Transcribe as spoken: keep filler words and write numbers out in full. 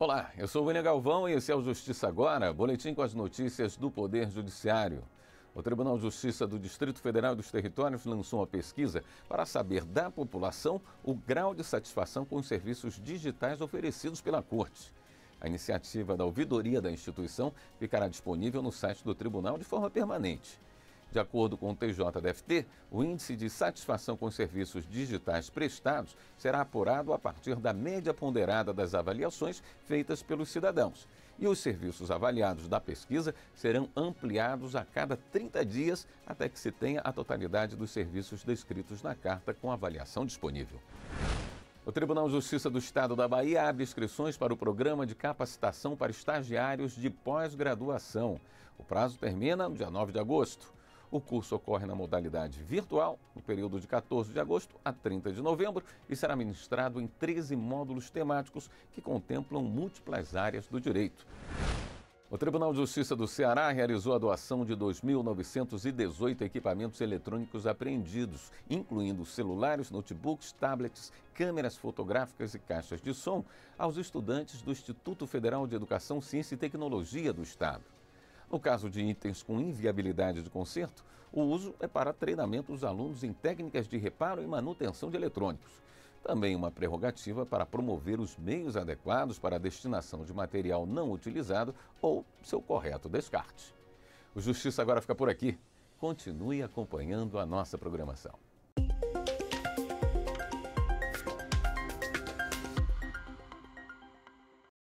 Olá, eu sou o William Galvão e esse é o Justiça Agora, boletim com as notícias do Poder Judiciário. O Tribunal de Justiça do Distrito Federal e dos Territórios lançou uma pesquisa para saber da população o grau de satisfação com os serviços digitais oferecidos pela Corte. A iniciativa da ouvidoria da instituição ficará disponível no site do Tribunal de forma permanente. De acordo com o T J D F T, o índice de satisfação com os serviços digitais prestados será apurado a partir da média ponderada das avaliações feitas pelos cidadãos. E os serviços avaliados da pesquisa serão ampliados a cada trinta dias até que se tenha a totalidade dos serviços descritos na carta com avaliação disponível. O Tribunal de Justiça do Estado da Bahia abre inscrições para o programa de capacitação para estagiários de pós-graduação. O prazo termina no dia nove de agosto. O curso ocorre na modalidade virtual, no período de quatorze de agosto a trinta de novembro, e será ministrado em treze módulos temáticos que contemplam múltiplas áreas do direito. O Tribunal de Justiça do Ceará realizou a doação de dois mil novecentos e dezoito equipamentos eletrônicos apreendidos, incluindo celulares, notebooks, tablets, câmeras fotográficas e caixas de som, aos estudantes do Instituto Federal de Educação, Ciência e Tecnologia do Estado. No caso de itens com inviabilidade de conserto, o uso é para treinamento dos alunos em técnicas de reparo e manutenção de eletrônicos. Também uma prerrogativa para promover os meios adequados para a destinação de material não utilizado ou seu correto descarte. O Justiça Agora fica por aqui. Continue acompanhando a nossa programação.